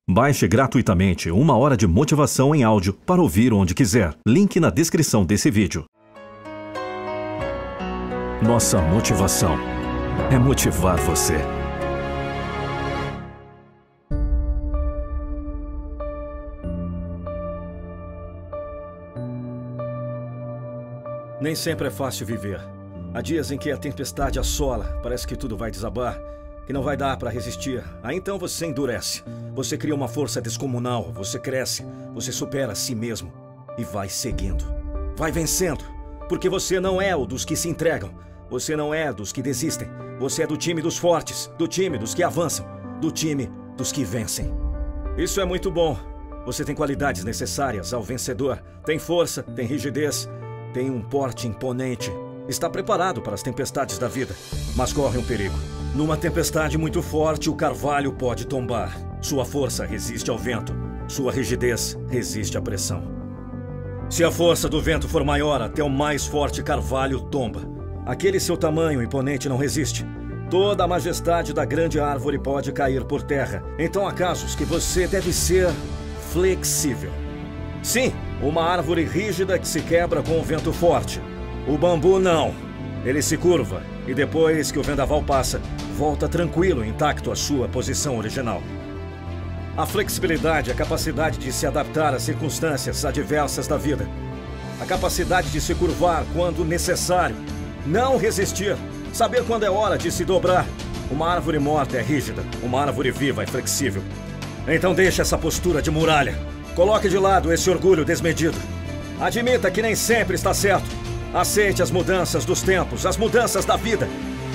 Baixe gratuitamente 1 hora de motivação em áudio para ouvir onde quiser. Link na descrição desse vídeo. Nossa motivação é motivar você. Nem sempre é fácil viver. Há dias em que a tempestade assola, parece que tudo vai desabar, que não vai dar para resistir. Aí então você endurece. Você cria uma força descomunal, você cresce, você supera a si mesmo e vai seguindo. Vai vencendo, porque você não é o dos que se entregam. Você não é dos que desistem. Você é do time dos fortes, do time dos que avançam, do time dos que vencem. Isso é muito bom. Você tem qualidades necessárias ao vencedor. Tem força, tem rigidez, tem um porte imponente. Está preparado para as tempestades da vida, mas corre um perigo. Numa tempestade muito forte, o carvalho pode tombar. Sua força resiste ao vento. Sua rigidez resiste à pressão. Se a força do vento for maior, até o mais forte carvalho tomba. Aquele seu tamanho imponente não resiste. Toda a majestade da grande árvore pode cair por terra. Então há casos que você deve ser flexível. Sim, uma árvore rígida que se quebra com o vento forte. O bambu não. Ele se curva e depois que o vendaval passa, volta tranquilo, intacto à sua posição original. A flexibilidade é a capacidade de se adaptar às circunstâncias adversas da vida. A capacidade de se curvar quando necessário. Não resistir. Saber quando é hora de se dobrar. Uma árvore morta é rígida. Uma árvore viva é flexível. Então deixe essa postura de muralha. Coloque de lado esse orgulho desmedido. Admita que nem sempre está certo. Aceite as mudanças dos tempos, as mudanças da vida.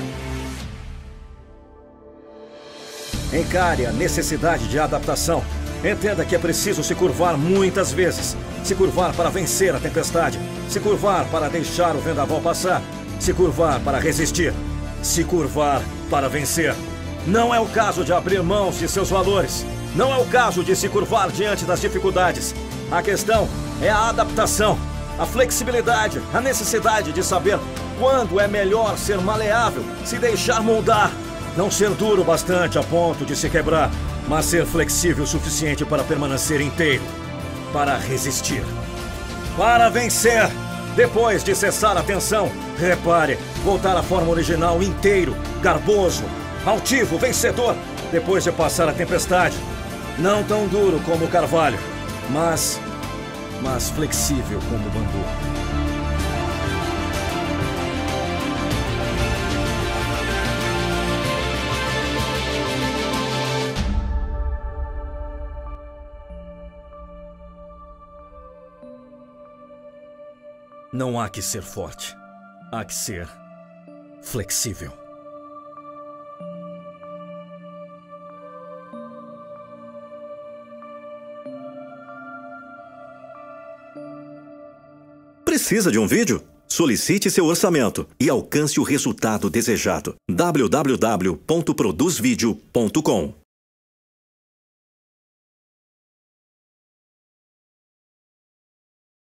Encare a necessidade de adaptação. Entenda que é preciso se curvar muitas vezes. Se curvar para vencer a tempestade. Se curvar para deixar o vendaval passar. Se curvar para resistir. Se curvar para vencer. Não é o caso de abrir mãos de seus valores. Não é o caso de se curvar diante das dificuldades. A questão é a adaptação. A flexibilidade, a necessidade de saber quando é melhor ser maleável, se deixar moldar. Não ser duro bastante a ponto de se quebrar, mas ser flexível o suficiente para permanecer inteiro. Para resistir. Para vencer. Depois de cessar a tensão, repare, voltar à forma original inteiro, garboso, altivo, vencedor. Depois de passar a tempestade. Não tão duro como o carvalho, mas flexível como o bambu. Não há que ser forte, há que ser flexível. Precisa de um vídeo? Solicite seu orçamento e alcance o resultado desejado. www.produzvideo.com